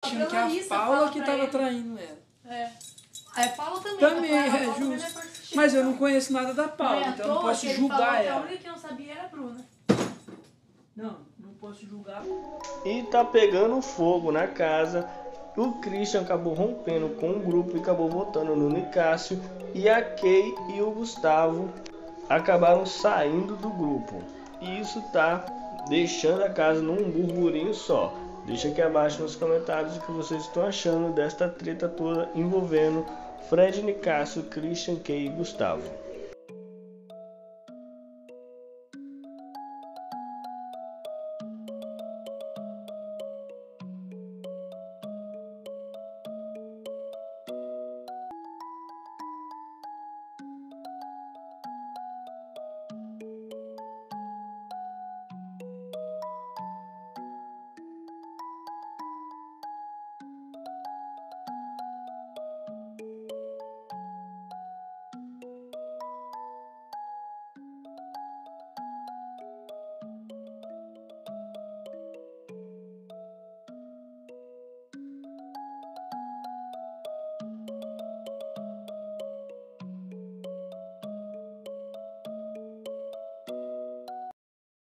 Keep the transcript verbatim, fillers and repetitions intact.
achando que Larissa a Paula fala que pra tava ele. traindo ela. É. Aí a Paula também. Também, a Paula, é a Paula também justo. vai participar. Mas eu não conheço nada da Não é Paula, à então eu não toa posso que ele falou julgar que a ela. única que não sabia era a Bruna. Não, não posso julgar. E tá pegando fogo na casa. O Christian acabou rompendo com o grupo e acabou votando no Nicásio. E a Kay e o Gustavo acabaram saindo do grupo. E isso tá deixando a casa num burburinho só. Deixa aqui abaixo nos comentários o que vocês estão achando desta treta toda envolvendo Fred, Nicásio, Christian, Kay e Gustavo.